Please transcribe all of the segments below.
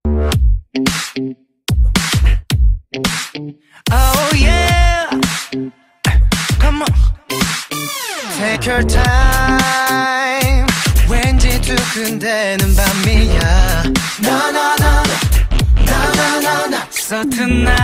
Oh yeah, come on. Take your time. 왠지 두근대는 밤이야. No no no no no no no. So tonight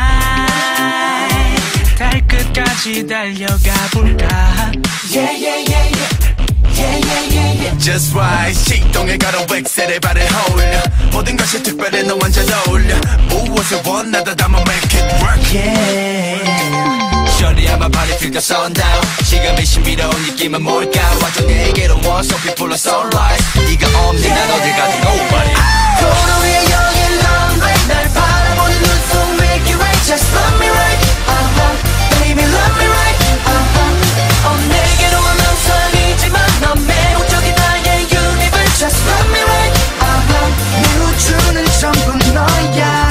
달 끝까지 달려가 볼까. Yeah yeah yeah yeah. Yeah, yeah, yeah, yeah. Just right 시동에 걸어 엑셀에 발을 홀려 모든 것이 특별해 너 완전 어울려 무엇을 원하다 담아 make it work Yeah. Shorty I'm a party feel the sundown 지금의 신비로운 느낌은 뭘까 완전 내게로 와서 people are sunrise 네가 없는 난 어딜 가도 nobody 도로 위에 여긴 lonely 날 바라보는 눈속 Milky Way Just love me right Baby love me right 내게로 와 망설이지만 넌 매혹적인 나의 universe Just love me right 내 우주는 전부 너야